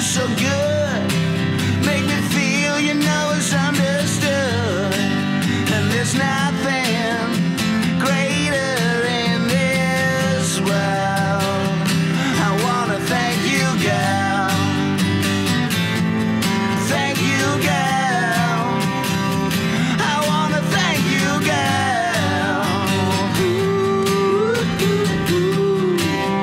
so good. Make me feel you know it's understood. And there's nothing greater in this world. I wanna thank you, girl. Thank you, girl. I wanna thank you, girl. Ooh.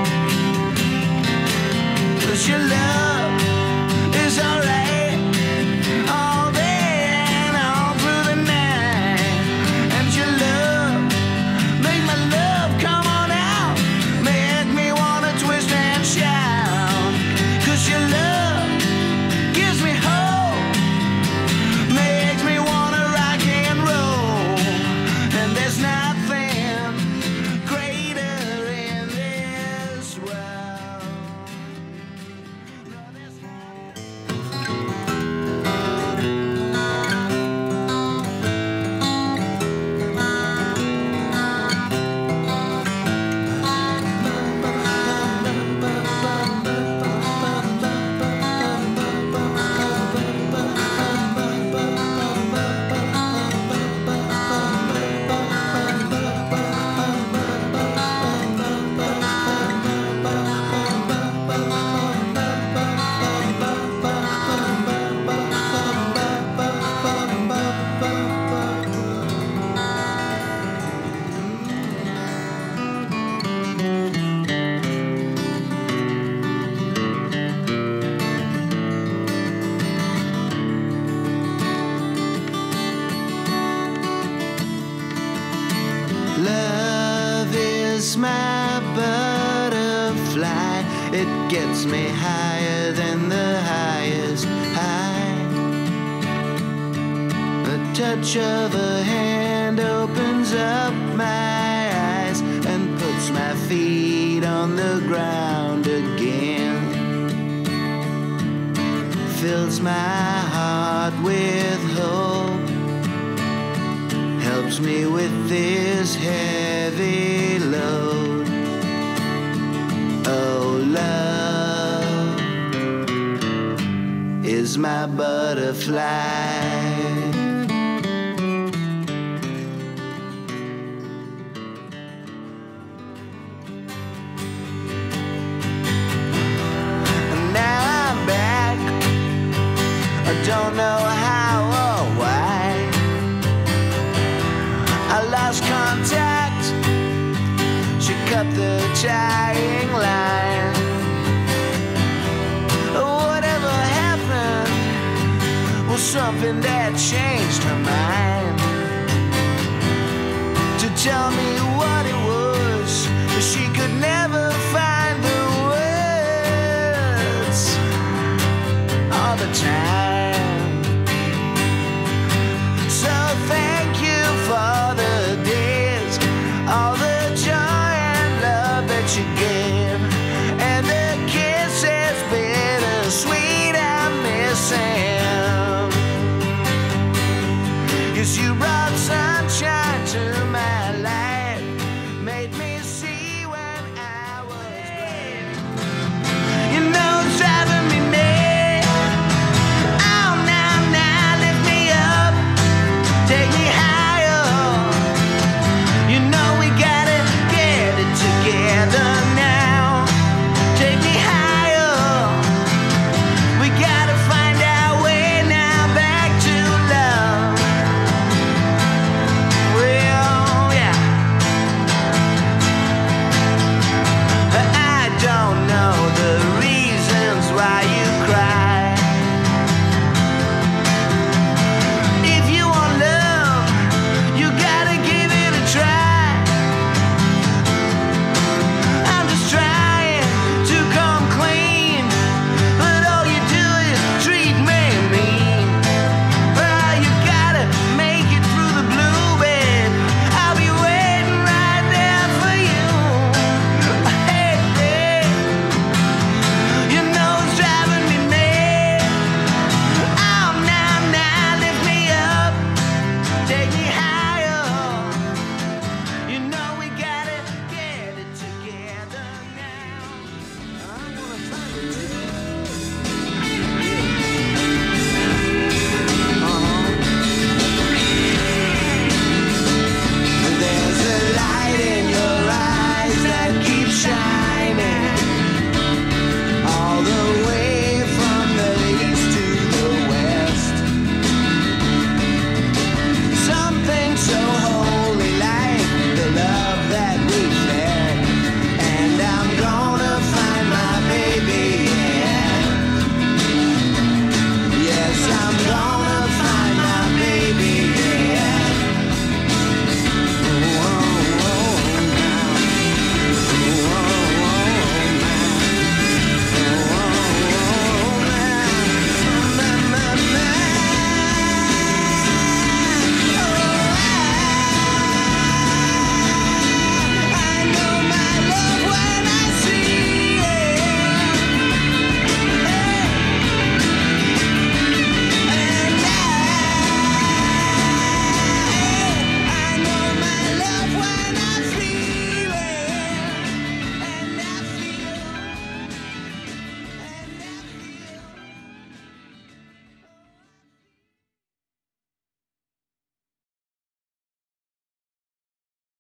'Cause your love is alright all day and all through the night. And your love, make my love come on out, make me wanna twist and shout. 'Cause your love gives me hope, makes me wanna rock and roll. And there's nothing greater in this world. No, there's Love is my butterfly. It gets me higher than the highest high. A touch of a hand opens up my eyes and puts my feet on the ground again. Fills my heart with hope, helps me with this heavy load. Oh, love is my butterfly. And now I'm back, I don't know how or why. I lost contact, she cut the tying line. Whatever happened was something that changed her mind. To tell me what it was, she could never